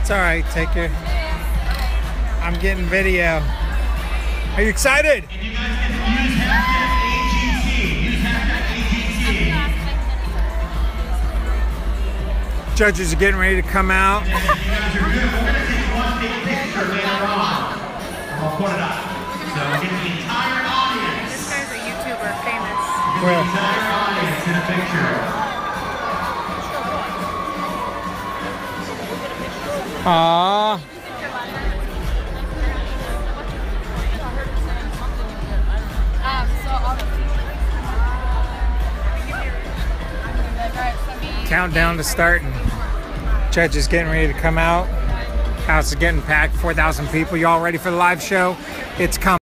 It's all right. Take your. I'm getting video. Are you excited? And you guys can use hashtag AGC. Use hashtag AGC. Judges are getting ready to come out. And if you guys are good, we're going to take one big picture later on. And we'll put it up. So get the entire audience. This guy's a YouTuber, famous. Get the entire audience in a picture. Aww. Countdown to starting. Judges getting ready to come out. House is getting packed. 4,000 people. You all ready for the live show? It's coming.